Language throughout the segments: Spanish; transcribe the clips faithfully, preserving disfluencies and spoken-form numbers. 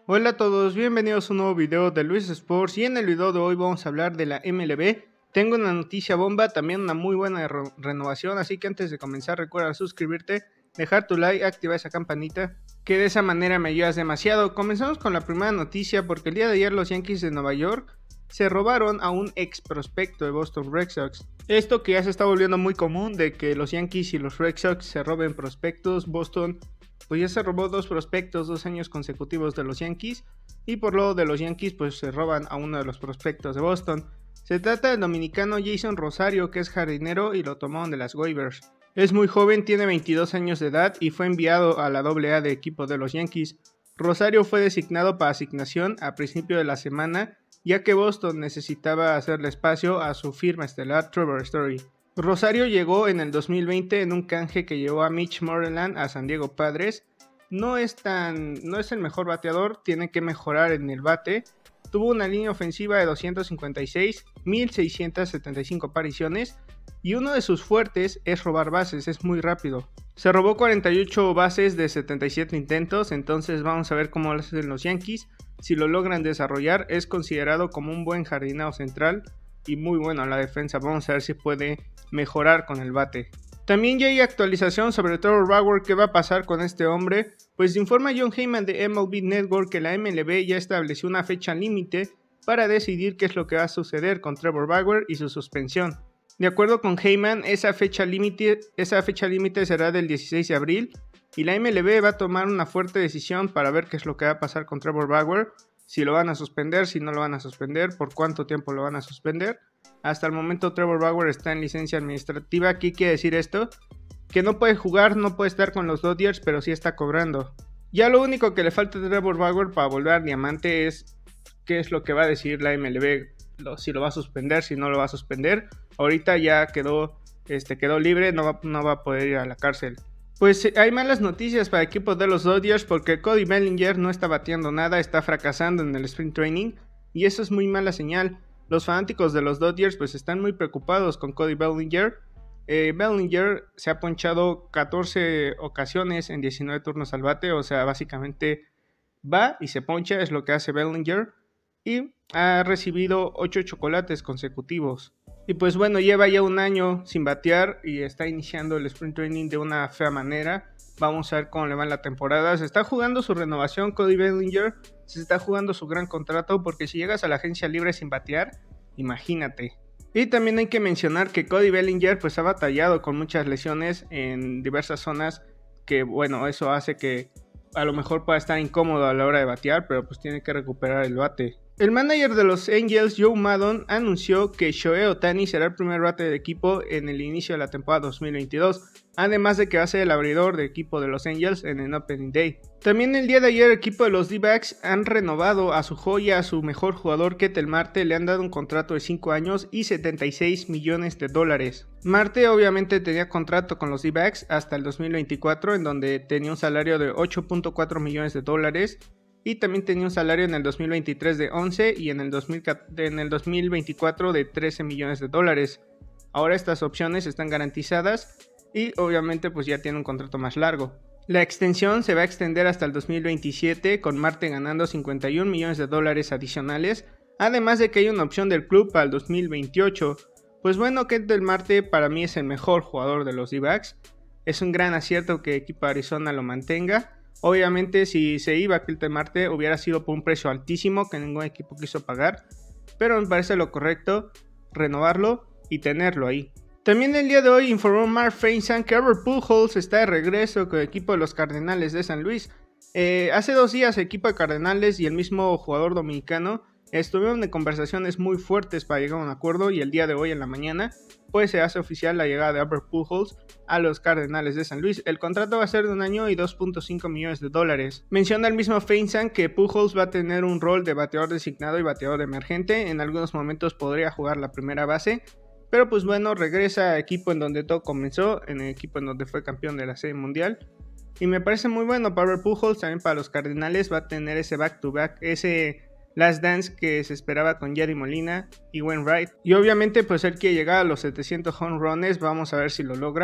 Hola a todos, bienvenidos a un nuevo video de Luis Sports y en el video de hoy vamos a hablar de la M L B. Tengo una noticia bomba, también una muy buena re renovación, así que antes de comenzar recuerda suscribirte, dejar tu like, activar esa campanita, que de esa manera me ayudas demasiado. Comenzamos con la primera noticia porque el día de ayer los Yankees de Nueva York se robaron a un ex prospecto de Boston Red Sox. Esto que ya se está volviendo muy común de que los Yankees y los Red Sox se roben prospectos. Boston pues ya se robó dos prospectos dos años consecutivos de los Yankees, y por lo de los Yankees pues se roban a uno de los prospectos de Boston. Se trata del dominicano Jason Rosario, que es jardinero y lo tomaron de las waivers. Es muy joven, tiene veintidós años de edad y fue enviado a la doble A de equipo de los Yankees. Rosario fue designado para asignación a principio de la semana, ya que Boston necesitaba hacerle espacio a su firma estelar Trevor Story. Rosario llegó en el dos mil veinte en un canje que llevó a Mitch Moreland a San Diego Padres. No es tan, no es el mejor bateador, tiene que mejorar en el bate. Tuvo una línea ofensiva de doscientos cincuenta y seis, mil seiscientas setenta y cinco apariciones y uno de sus fuertes es robar bases, es muy rápido. Se robó cuarenta y ocho bases de setenta y siete intentos, entonces vamos a ver cómo lo hacen los Yankees. Si lo logran desarrollar, es considerado como un buen jardinero central y muy bueno en la defensa. Vamos a ver si puede mejorar con el bate. También ya hay actualización sobre Trevor Bauer. ¿Qué va a pasar con este hombre? Pues informa Jon Heyman de M L B Network que la M L B ya estableció una fecha límite para decidir qué es lo que va a suceder con Trevor Bauer y su suspensión. De acuerdo con Heyman, esa fecha límite esa fecha límite será del dieciséis de abril y la M L B va a tomar una fuerte decisión para ver qué es lo que va a pasar con Trevor Bauer. Si lo van a suspender, si no lo van a suspender, por cuánto tiempo lo van a suspender. Hasta el momento Trevor Bauer está en licencia administrativa. ¿Qué quiere decir esto? Que no puede jugar, no puede estar con los Dodgers, pero sí está cobrando. Ya lo único que le falta a Trevor Bauer para volver a diamante es qué es lo que va a decir la M L B. Si lo va a suspender, si no lo va a suspender. Ahorita ya quedó, este, quedó libre, no va, no va a poder ir a la cárcel. Pues hay malas noticias para el equipo de los Dodgers porque Cody Bellinger no está bateando nada, está fracasando en el Spring Training y eso es muy mala señal. Los fanáticos de los Dodgers pues están muy preocupados con Cody Bellinger. Eh, Bellinger se ha ponchado catorce ocasiones en diecinueve turnos al bate, o sea, básicamente va y se poncha, es lo que hace Bellinger, y ha recibido ocho chocolates consecutivos. Y pues bueno, lleva ya un año sin batear y está iniciando el Spring Training de una fea manera. Vamos a ver cómo le va en la temporada. Se está jugando su renovación Cody Bellinger, se está jugando su gran contrato, porque si llegas a la agencia libre sin batear, imagínate. Y también hay que mencionar que Cody Bellinger pues ha batallado con muchas lesiones en diversas zonas, que bueno, eso hace que a lo mejor pueda estar incómodo a la hora de batear, pero pues tiene que recuperar el bate. El manager de los Angels, Joe Maddon, anunció que Shohei Ohtani será el primer bate del equipo en el inicio de la temporada dos mil veintidós, además de que va a ser el abridor del equipo de los Angels en el Opening Day. También el día de ayer el equipo de los D-backs han renovado a su joya, a su mejor jugador Ketel Marte, le han dado un contrato de cinco años y setenta y seis millones de dólares. Marte obviamente tenía contrato con los D-backs hasta el dos mil veinticuatro, en donde tenía un salario de ocho punto cuatro millones de dólares. Y también tenía un salario en el dos mil veintitrés de once y en el, dos mil, en el dos mil veinticuatro de trece millones de dólares. Ahora estas opciones están garantizadas y obviamente pues ya tiene un contrato más largo. La extensión se va a extender hasta el dos mil veintisiete, con Marte ganando cincuenta y un millones de dólares adicionales, además de que hay una opción del club para el dos mil veintiocho. Pues bueno, Ketel Marte para mí es el mejor jugador de los D-backs. Es un gran acierto que el equipo de Arizona lo mantenga. Obviamente si se iba Ketel Marte hubiera sido por un precio altísimo que ningún equipo quiso pagar, pero me parece lo correcto renovarlo y tenerlo ahí. También el día de hoy informó Mark Feinsand que Albert Pujols está de regreso con el equipo de los Cardenales de San Luis. Eh, hace dos días el equipo de Cardenales y el mismo jugador dominicano estuvieron en conversaciones muy fuertes para llegar a un acuerdo, y el día de hoy en la mañana pues se hace oficial la llegada de Albert Pujols a los Cardenales de San Luis. El contrato va a ser de un año y dos punto cinco millones de dólares. Menciona el mismo Feinsand que Pujols va a tener un rol de bateador designado y bateador emergente. En algunos momentos podría jugar la primera base, pero pues bueno, regresa al equipo en donde todo comenzó, en el equipo en donde fue campeón de la Serie Mundial. Y me parece muy bueno para Albert Pujols, también para los Cardenales va a tener ese back to back, ese last dance que se esperaba con Yadi Molina y Wainwright. Y obviamente pues él quiere llegar a los setecientos home runs, vamos a ver si lo logra.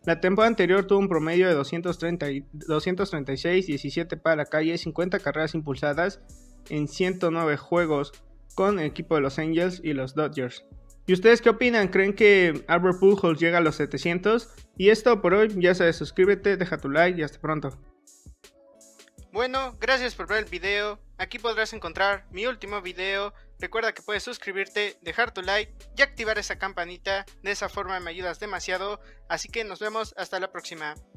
La temporada anterior tuvo un promedio de doscientos treinta, doscientos treinta y seis, diecisiete para la calle, cincuenta carreras impulsadas en ciento nueve juegos con el equipo de los Angels y los Dodgers. ¿Y ustedes qué opinan? ¿Creen que Albert Pujols llega a los setecientos? Y esto por hoy, ya sabes, suscríbete, deja tu like y hasta pronto. Bueno, gracias por ver el video. Aquí podrás encontrar mi último video. Recuerda que puedes suscribirte, dejar tu like y activar esa campanita. De esa forma me ayudas demasiado. Así que nos vemos hasta la próxima.